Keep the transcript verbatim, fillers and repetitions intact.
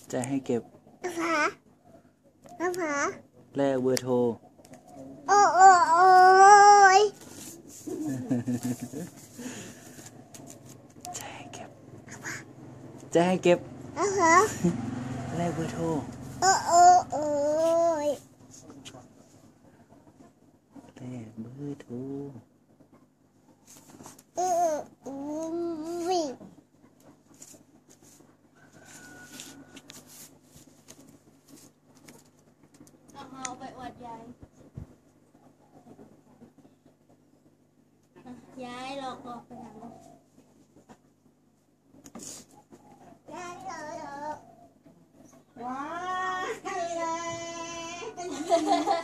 จะให้เก็บผาผาแลกเบอร์โทรโอ้โอ้โอ้ยจะให้เก็บจะให้เก็บผาแลกเบอร์โทรโอ้โอ้โอ้ยแลกเบอร์โทรอืออือวิ่งเอาไปอวดยายยายหลอกหลอกไปไหนว้าวเลย